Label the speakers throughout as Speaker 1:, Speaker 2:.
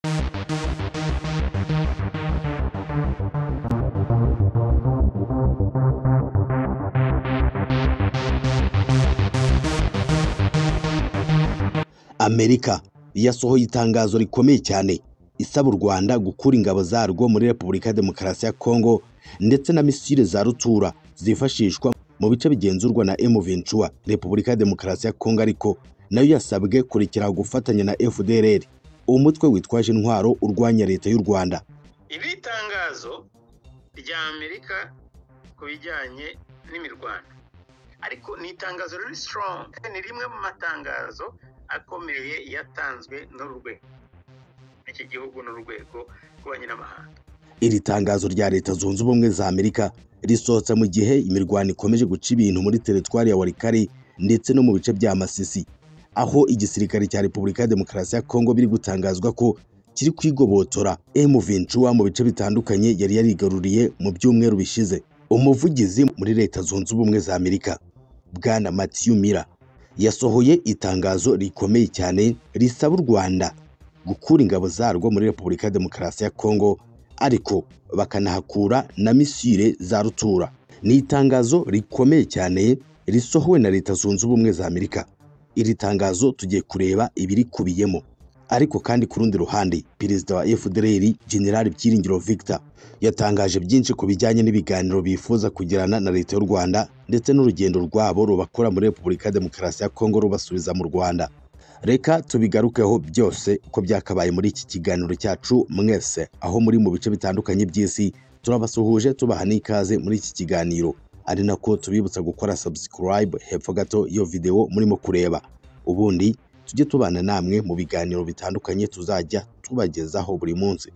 Speaker 1: Amerika yasohoye itangazo rikomeye cyane isaba u Rwanda gukura ingabo zarwo muri Repubulika ya Demokarasi ya Kongo ndetse na misile za rutura zifashishwa mu bice bigenzurwa na M23. Repubulika ya Demokarasi ya Kongo ariko nayo yasabwe kurekera gufatanya na FDLR, umutwe witwaje intwaro urwanya leta y'u Rwanda.
Speaker 2: Iri tangazo rya Amerika kubijyanye n'imirwano ariko ni itangazo riri strong, ni rimwe mu matangazo akomeye yatanzwe n'urwego iki gihugu n'urwego rw'ububanyi n'amahanga.
Speaker 1: Iri tangazo rya Leta Zunze Ubumwe za Amerika risohotse mu gihe imirwano ikomeje guca ibintu muri teritwari ya Walikale ndetse no mu bice bya Masisi, aho igisirikare cya Repubulika ya Demokarasi ya Kongo biri gutangazwa ko kiri kwigobotora M23 mu bice bitandukanye yari yarigaruriye mu byumweru bishize. Umuvugizi muri Leta Zunze Ubumwe za Amerika Bwana Matthew Miller yasohoye itangazo rikomeye cyane risaba u Rwanda gukura ingabo zarwo muri Repubulika ya Demokarasi ya Kongo ariko bakanahakura na misile za rutura. Ni itangazo rikomeye cyane risohowe na Leta Zunze Ubumwe za Amerika. Iri tangazo tugiye kureba ibiri kubiyemo, ariko kandi ku rundi ruhande perezida wa FDLR General Byiringiro Victor yatangaje byinshi ku bijyanye n'ibiganiro bifuza kugirana na leta y'u Rwanda ndetse n'urugendo rwabo rubakora muri Repubulika ya Demokarasi ya Kongo rubasubiza mu Rwanda. Reka tubigarukeho byose uko byakabaye muri iki kiganiro cyacu. Mwese aho muri mu bice bitandukanye by'isi turabasuhuje tubaha n'ikaze muri iki kiganiro, ari nako tubibutsa gukora subscribe hepfo gato iyo video murimo kureba, ubundi tujye tubana namwe mu biganiro bitandukanye tuzajya tubagezaho buri munsi.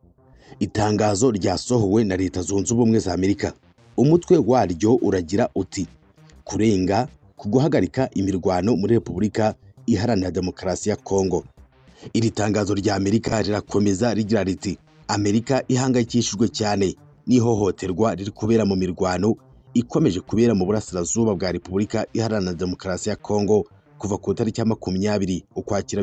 Speaker 1: Itangazo ryasohowe na Leta Zunze Ubumwe za Amerika, umutwe waryo uragira uti kurenga kuguhagarika imirwano muri Repubulika Iharanira Demokarasi ya Kongo. Iri tangazo rya Amerika rirakomeza rigira riti Amerika ihangayikishijwe cyane n'ihohoterwa riri kubera mu mirwano ikomeje kubera mu burasirazuba bwa Repubulika Iharanira Demokarasi ya Kongo kuva ku itariki ya 20 Ukwakira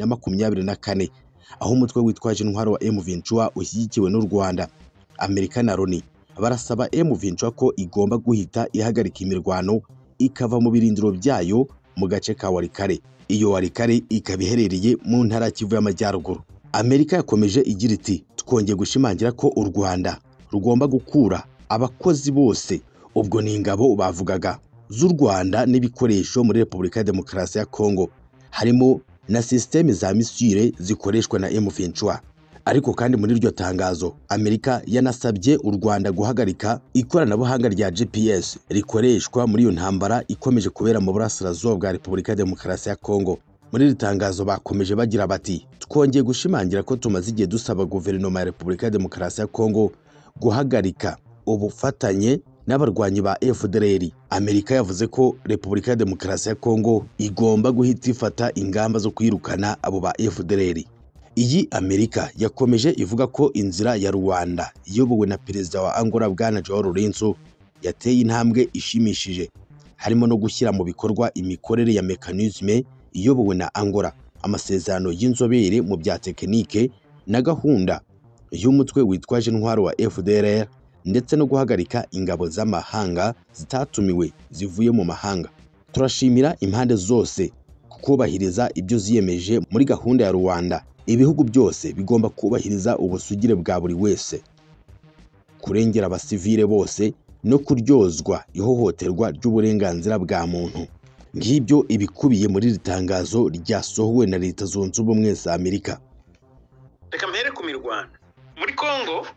Speaker 1: 2024, aho umutwe witwaje intwaro wa M23 ushyigikiwe n'u Rwanda. Amerika na Loni barasaba M23 ko igomba guhita ihagarika imirwano ikava mu birindiro byayo mu gace ka Walikale. Iyo Walikale ikaba iherereye mu ntara Kivu y'Amajyaruguru. Amerika yakomeje igira iti twongeye gushimangira ko u Rwanda rugomba gukura abakozi bose, ubwo ni ingabo bavugaga, z'u Rwanda n'ibikoresho muri Repubulika ya Demokarasi ya Kongo, harimo na systeme za misile zikoreshwa na M23. Ariko kandi muri iryo tangazo Amerika yanasabye u Rwanda guhagarika ikoranabuhanga rya GPS rikoreshwa muri iyo ntambara ikomeje kubera mu burasirazuba bwa Repubulika ya Demokarasi ya Kongo. Muri iri tangazo bakomeje bagira bati twongeye gushimangira ko tumaze igihe dusaba guverinoma ya Repubulika ya Demokarasi ya Kongo guhagarika ubufatanye n'abarwanyi ba FDLR. Amerika yavuze ko Repubulika ya Demokarasi ya Kongo igomba guhita ifata ingamba zo kwirukana abo ba FDLR. Iyi Amerika yakomeje ivuga ko inzira ya Rwanda iyobowe na perezida wa Angola Bwana Joao Lourenço yateye intambwe ishimishije, harimo no gushyira mu bikorwa imikorere ya mekanisme iyobowe na Angola, amasezerano y'inzobere mu bya tekinike na gahunda y'umutwe witwaje intwaro wa FDLR ndetse no guhagarika ingabo z'amahanga zitatumiwe zivuye mu mahanga. Turashimira impande zose kubahiriza ibyo ziyemeje muri gahunda ya Rwanda. Ibihugu byose bigomba kubahiriza ubusugire bwa buri wese, kurengera abasivile bose no kuryozwa ihohoterwa ry'uburenganzira bwa muntu. Ngibyo ibikubiye muri iri tangazo ryasohowe na Leta Zunze Ubumwe za Amerika.
Speaker 2: Reka mpere ku mirwano muri Kongo.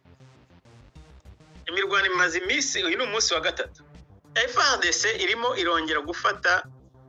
Speaker 2: Imirwano imaze iminsi, uyu ni umunsi wa gatatu. FARDC irimo irongera gufata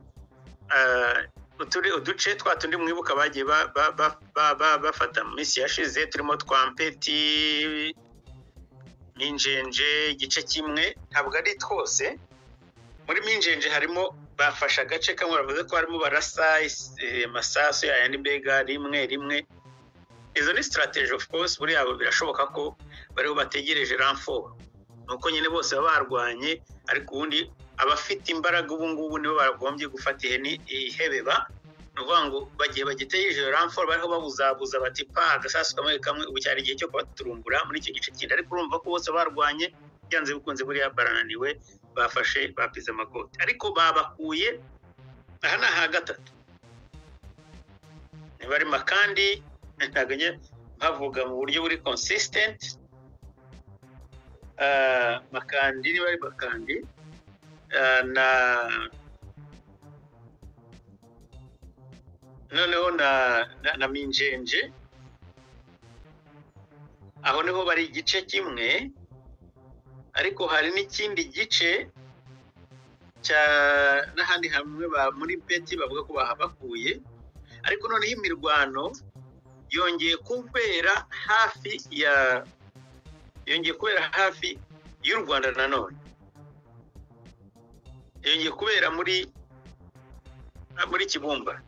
Speaker 2: uduce twa tundi mwibuka bagiye bafata mu minsi yashize, turimo Twampeti, Minjenje, igice kimwe, ntabwo ari twose. Muri Minjenje harimo bafasha agace kamwe, bavuze ko harimo barasa masasu yandi mbega rimwe. Izo ni strategy of course, buri yabo birashoboka ko bariho bategereje renfort, nuko nyine bose barwanye, ariko ubundi abafite imbaraga ubu ngubu nibo bagombye gufata ihebeba, nuvuga ngo bagiye bagiteye ijoro ramforo bariho babuzabuza bati pa agasasu kamwe ubu cyari igihe cyo kubaturumbura muri icyo gice kindi, ariko urumva ko bose barwanye byanze bikunze buriya barananiwe, bafashe bapize amakoti, ariko babakuye aha ni aha gatatu bari Makandi, ntabwo bavuga mu buryo buri consistent. Makandi ni bari Makandi noneho na Minjenje, aho niho bari igice kimwe, ariko hari n'ikindi gice n'ahandi hamwe muri Peti bavuga ko bahabakuye, ariko noneho imirwano yongeye kubera hafi y'u Rwanda, nanone yongeye kubera muri Kibumba.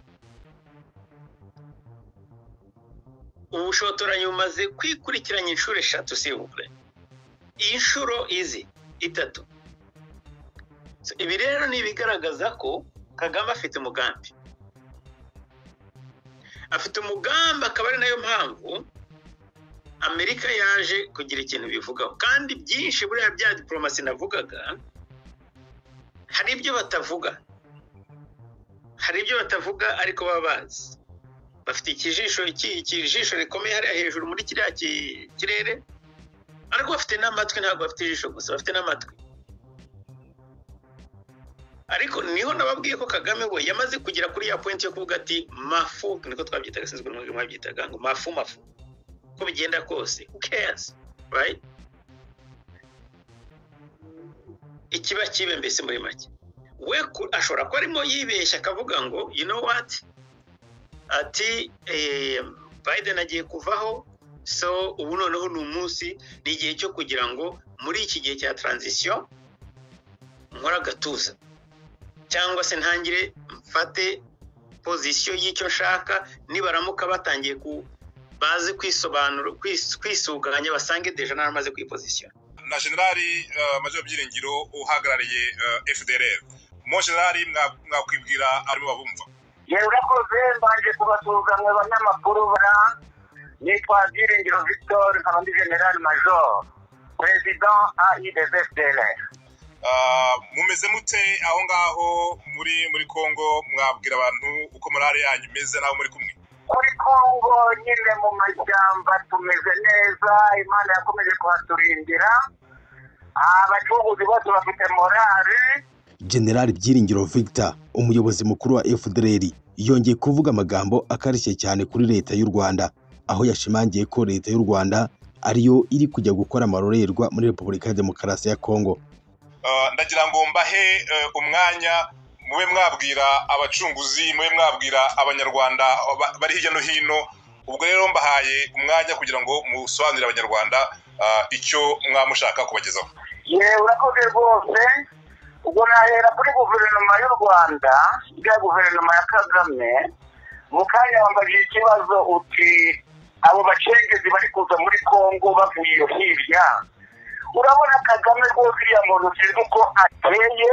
Speaker 2: Ubushotoranyi bumaze kwikurikiranya inshuro 3 sivure, inshuro izi 3. Ibi rero ni ibigaragaza ko Kagame afite umugambi, akaba ari nayo mpamvu Amerika yaje kugira ikintu bivugaho, kandi byinshi buriya bya diplomasi navugaga hari ibyo batavuga, ariko baba bazi, bafite ikijisho rikomeye hariya hejuru muri kiriya kirere, ariko bafite n'amatwi, ntabwo bafite ijisho gusa, bafite n'amatwi. Ariko niho nababwiye ko Kagame we yamaze kugira kuri ya point yo kuvuga ati mafu, niko twabyitaga, sinzwe n'ubwo mwabyitaga ngo mafu, ko bigenda kose, who cares, right? Ikiba kibe mbese muri make, we ashobora ko arimo yibeshya akavuga ngo you know what, ati Biden agiye kuvaho, so ubu noneho ni umunsi, ni igihe cyo kugira ngo muri iki gihe cya transition nkora gatuza, cyangwa se ntangire mfate position y'icyo nshaka, nibaramuka batangiye baze kwisobanura kwisuganya basange deja naramaze kwiposition.
Speaker 3: Na generali Major Byiringiro uhagarariye FDLR, mo generali mwakwibwira arimo babumva?
Speaker 4: Urakoze, mbanje kubasuzumwa abanyamakuru nitwa Byiringiro Victor, nkaba ndi General Major President AI des FDLR.
Speaker 3: Mumeze mute aho ngaho muri Kongo? Mwabwira abantu uko morale yanyu imeze naho muri kumwe?
Speaker 4: Kuri Kongo nyine mu majyamba tumeze neza, Imana yakomeje kuhaturindira, abacuruzi bose bafite morale.
Speaker 1: General Byiringiro Victor, umuyobozi mukuru wa FDLR, yongeye kuvuga amagambo akarishye cyane kuri leta y'u Rwanda, aho yashimangiye ko leta y'u Rwanda ariyo iri kujya gukora amarorerwa muri Repubulika ya Demokarasi ya Kongo.
Speaker 3: Ndagira ngo mbahe umwanya mube mwabwira abacunguzi, mube mwabwira abanyarwanda bari hirya no hino. Ubwo rero mbahaye umwanya kugira ngo musobanurire abanyarwanda icyo mwamushaka kubagezaho.
Speaker 4: Urakoze rwose. Ubwo nahera kuri guverinoma y'u Rwanda, ya guverinoma ya Kagame. Mu kanya wambajije ikibazo uti abo bacengezi bari kuza muri Kongo bavuye hirya. Urabona Kagame rwose iriya muntu sinzi uko ateye,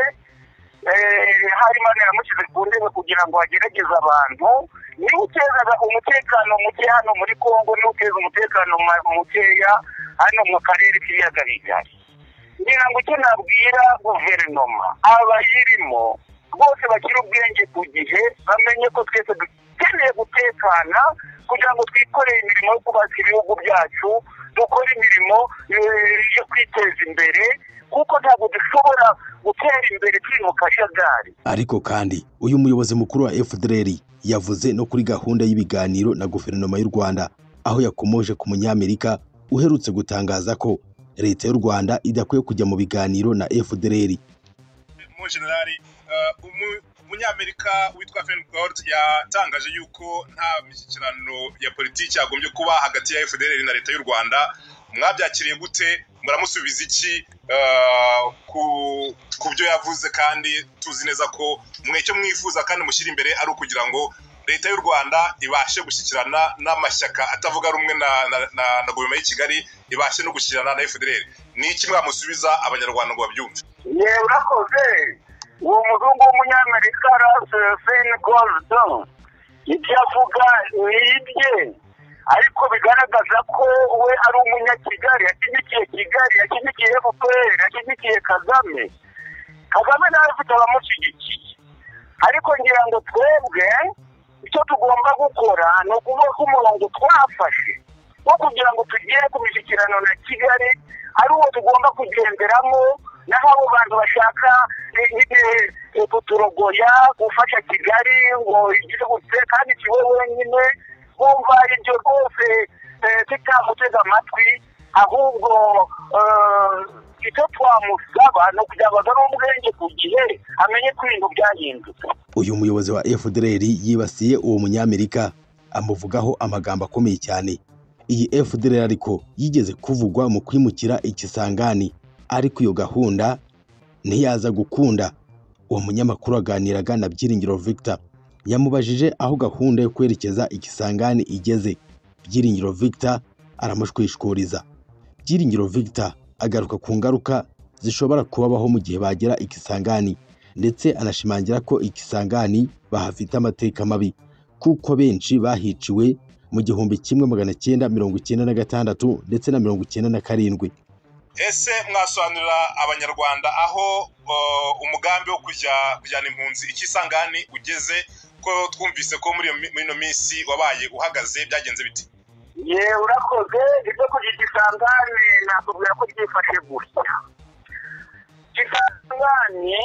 Speaker 4: hari Imana yamushyize ku ntebe kugira ngo agerageze abantu. Niba utezaga umutekano muke hano muri Kongo, niba uteza umutekano mukeya hano mu karere k'ibiyaga bigari. Ngira ngo icyo nabwira guverinoma abayirimo bose bakiri ubwenge ku gihe, bamenye ko twese dukeneye gutekana kugira ngo twikoreye imirimo yo kubaka ibihugu byacu, dukora imirimo yo kwiteza imbere, kuko ntabwo dushobora gutera imbere turi mu kajagari.
Speaker 1: Ariko kandi uyu muyobozi mukuru wa FDLR yavuze no kuri gahunda y'ibiganiro na guverinoma y'u Rwanda, aho yakomoje ku munyamerika uherutse gutangaza ko leta y'u Rwanda idakwiye kujya mu biganiro na FDLR.
Speaker 3: Mo generali, umunyamerika witwa Fengold yatangaje yuko nta mishyikirano ya politiki yagombye kuba hagati ya FDLR na leta y'u Rwanda. Mwabyakiriye gute? Muramusubiza iki ku byo yavuze? Kandi tuzi neza ko icyo mwifuza kandi mushyira imbere ari ukugira ngo leta y'u Rwanda ibashe gushyikirana n'amashyaka atavuga rumwe na guverinoma y'i Kigali, ibashe no gushyikirana na FDLR. Ni iki mwamusubiza abanyarwanda ngo babyumve?
Speaker 4: Urakoze. uwo muzungu w'umunyamerika Russell Goldon ibyo avuga ni ibye, ariko bigaragaza ko we ari umunyakigali, yashyigikiye Kigali, yashyigikiye FPR, yashyigikiye Kagame nawe afite abamushyigikiye. Ariko ngira ngo twebwe icyo tugomba gukora ni ukuvuga ko umurongo twafashe wo kugira ngo tugere ku mishyikirano na Kigali ari uwo tugomba kugenderamo, naho abo bantu bashaka kuturogoya gufasha Kigali ngo igire gutse kandi kiwe wenyine bumva ibyo rwose tutamutega amatwi, ahubwo icyo twamusaba ni ukugira ngo agare ubwenge ku gihe amenye ko ibintu byahindutse.
Speaker 1: Uyu muyobozi wa FDLR yibasiye uwo munyamerika amuvugaho amagambo akomeye cyane. Iyi FDLR ariko yigeze kuvugwa mu kwimukira Ikisangani, ariko iyo gahunda ntiyaza gukunda. Uwo munyamakuru aganiraga na Byiringiro Victor yamubajije aho gahunda yo kwerekeza Ikisangani igeze. Byiringiro Victor aramushwishuriza. Byiringiro Victor agaruka ku ngaruka zishobora kubabaho mu gihe bagera Ikisangani, ndetse anashimangira ko Ikisangani bahafite amateka mabi kuko benshi bahiciwe mu 1996 ndetse na 1997.
Speaker 3: Ese mwasobanurira abanyarwanda aho umugambi wo kujyana impunzi Ikisangani ugeze, ko twumvise ko muri ino minsi wabaye uhagaze, byagenze biti?
Speaker 4: Urakoze. Ibyo kujya Ikisangani nakubwira ko byifashe gutya. Ikisangani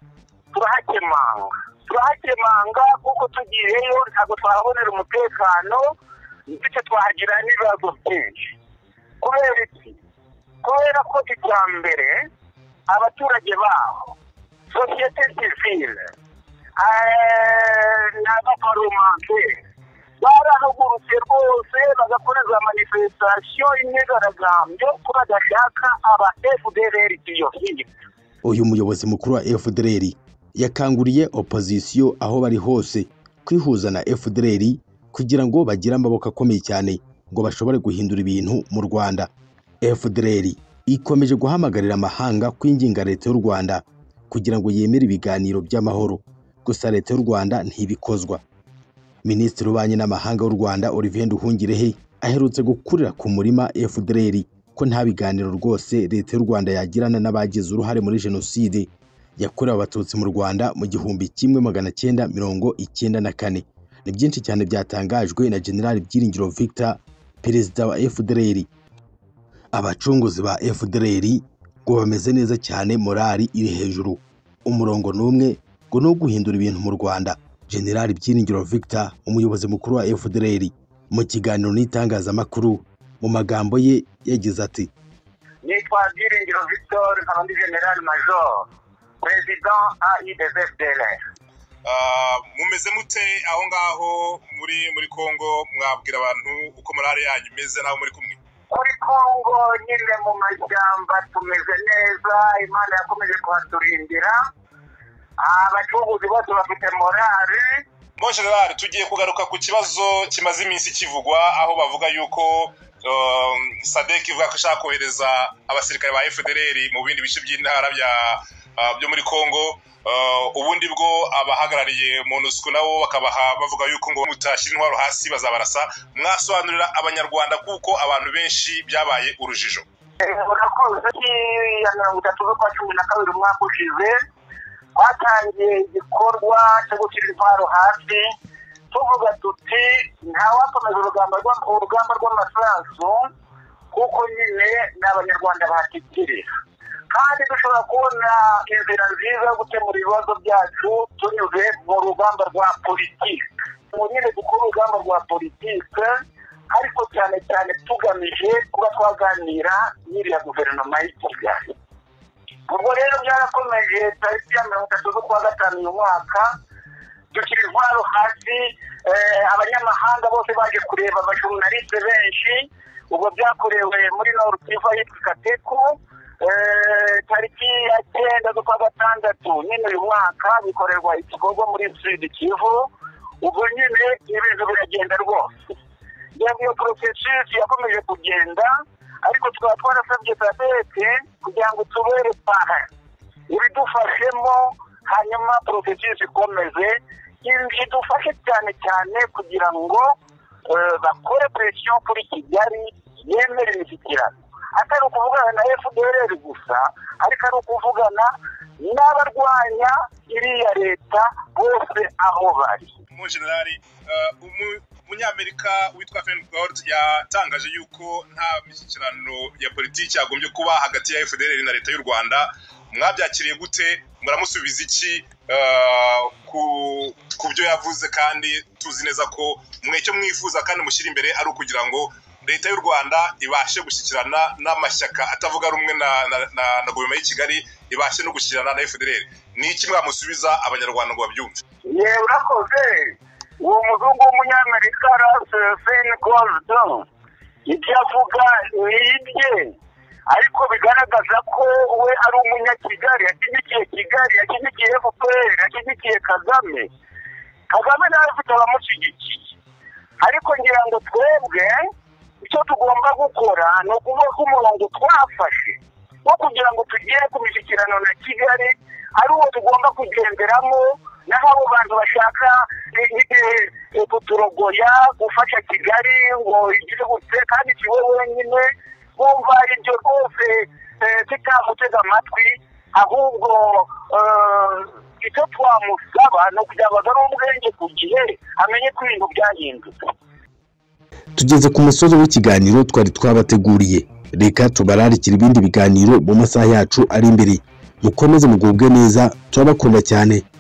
Speaker 4: turahakemanga kuko tugiyeyo ntabwo twahabonera umutekano, ndetse twahagira n'ibibazo byinshi. Kubera iki? Kubera ko icya mbere abaturage baho, sosiyete sivile n'abaparomanteri barahagurutse rwose bagakora za manifestation, imyigaragambyo ko badashaka aba FDLR iyo hirya.
Speaker 1: Uyu muyobozi mukuru wa FDLR yakanguriye opposition aho bari hose kwihuza na FDLR kugira ngo bagire amaboko akomeye cyane ngo bashobore guhindura ibintu mu Rwanda. FDLR ikomeje guhamagarira amahanga kwinginga leta y'u Rwanda kugira ngo yemere ibiganiro by'amahoro, gusa leta y'u Rwanda ntibikozwa. Minisitiri w'Ububanyi n'Amahanga w'u Rwanda Olivier Nduhungirehe aherutse gukurira ku murima FDLR ko nta biganiro rwose leta y'u Rwanda yagirana n'abagize uruhare muri jenoside yakorewe abatutsi mu Rwanda mu 1994. Ni byinshi cyane byatangajwe na General Byiringiro Victor, perezida wa FDLR. Abacunguzi ba FDLR ngo bameze neza cyane, morali iri hejuru, umurongo n'umwe ngo no guhindura ibintu mu Rwanda. General Byiringiro Victor, umuyobozi mukuru wa FDLR, mu kiganiro n'itangazamakuru mu magambo ye yagize ati:
Speaker 4: Nitwa Byiringiro Victor, nkaba ndi General Major President AI des FDLR.
Speaker 3: Mumeze mute aho ngaho muri Kongo? Mwabwira abantu uko morale yanyu imeze naho muri kumwe?
Speaker 4: Muri Kongo nyine mu mashyamba tumeze neza, Imana yakomeje kuhaturindira, abacunguzi bose bafite morale.
Speaker 3: Mon General, tugiye kugaruka ku kibazo kimaze iminsi kivugwa, aho bavuga yuko SADC ivuga ko ishaka kohereza abasirikare ba FDLR mu bindi bice by'intara byo muri Kongo. Ubundi bwo abahagarariye MONUSCO nabo bakabaha bavuga yuko ngo mutashyira intwaro hasi bazabarasa. Mwasobanurira abanyarwanda kuko abantu benshi byabaye urujijo.
Speaker 4: Urakoze. Ya 2012 umwaka ushize twatangiye igikorwa cyo gushyira intwaro hasi, tuvuga tuti ntawakomeza urugamba rw'amasasu kuko nyine n'abanyarwanda bahatikirira, kandi dushobora kubona inzira nziza yo gukemura ibibazo byacu tunyuze mu rugamba rwa politiki. Nyine dukora urugamba rwa politiki, ariko cyane cyane tugamije kuba twaganira n'iriya guverinoma y'i Kigali. Ubwo rero byarakomeje tariki ya 30/5 uyu mwaka dushyira intwaro hasi, abanyamahanga bose baje kureba, abajurnaliste benshi. Ubwo byakorewe muri Nord Kivu yitwa Kateku, tariki ya 9/6 nyine uyu mwaka bikorerwa igikorwa muri Sud Kivu. Ubwo nyine ibintu biragenda rwose. Iyo processus yakomeje kugenda, ariko tukaba twarasabye SADC kugira ngo tubere paha ibidufashemo hanyuma processus ikomeze idufashe cyane kugira ngo bakore pression kuri Kigali yemere imishyikirano, atari ukuvugana na FDLR gusa, ariko ari ukuvugana n'abarwanya iriya leta bose aho bari.
Speaker 3: Mu generali umunyamerika witwa Feingold yatangaje yuko nta mishyikirano ya politiki yagombye kuba hagati ya FDLR na leta y'u Rwanda. Mwabyakiriye gute? Muramusubiza iki ku byo yavuze? kandi tuzi neza ko mwecyo mwifuza kandi mushyira imbere ari ukugira ngo leta y'u Rwanda ibashe gushyikirana n'amashyaka atavuga rumwe na guverinoma y'i Kigali, ibashe no gushyikirana na FDLR. Ni iki mwamusubiza abanyarwanda ngo babyumve?
Speaker 4: Yewe urakoze. Uwo muzungu w'umunyamerika Feingold ibyo avuga ni ibye, ariko bigaragaza ko we ari umunyakigali, yashyigikiye Kigali, yashyigikiye FPR, yashyigikiye Kagame nawe afite abamushyigikiye. Ariko ngira ngo twebwe icyo tugomba gukora ni ukuvuga ko umurongo twafashe wo kugira ngo tugere ku mishyikirano na Kigali ari uwo tugomba kugenderamo, naho abo bantu bashaka kuturogoya gufasha Kigali ngo igire gutse kandi kiwe wenyine, bumva ibyo rwose tutamutega amatwi. Ahubwo icyo twamusaba ni ukugira ngo agare ubwenge ku gihe, amenye ko ibintu byahindutse.
Speaker 1: Tugeze ku musozo w'ikiganiro twari twabateguriye. Reka tubararikira ibindi biganiro mu masaha yacu ari imbere. Mukomeze mugubwe neza, turabakunda cyane.